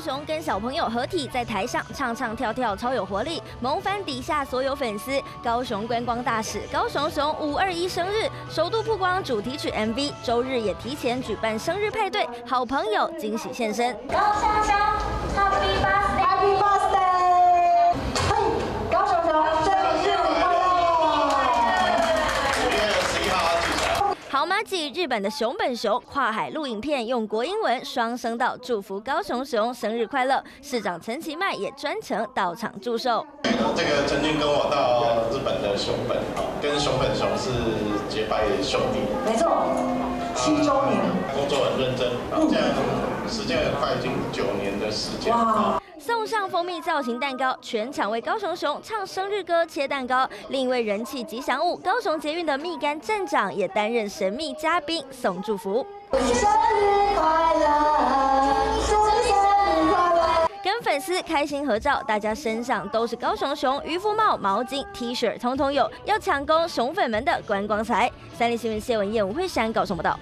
雄跟小朋友合体在台上唱唱跳跳，超有活力，萌翻底下所有粉丝。高雄观光大使高雄雄521生日首度曝光主题曲 MV， 周日也提前举办生日派对，好朋友惊喜现身。 高香香 ，Happy Birthday！Happy Birthday！ 嘿，高雄雄生日快乐！5月 11号记者。 好妈吉日本的熊本熊跨海录影片，用国英文双声道祝福高雄熊生日快乐。市长陈其迈也专程到场祝寿。 这个曾经跟我到日本的熊本，跟熊本熊是结拜兄弟。 没错，7周年。 工作很认真，这样时间很快，已经9年的时间。哇！ 送上蜂蜜造型蛋糕，全场为高雄熊唱生日歌、切蛋糕。另一位人气吉祥物高雄捷运的蜜柑站长也担任神秘嘉宾，送祝福。 生日快乐，祝你生日快乐。 跟粉丝开心合照，大家身上都是高雄熊渔夫帽、毛巾、T 恤，通通有，要抢攻熊粉们的观光财。3立新闻谢文燕、吴慧珊高雄报道。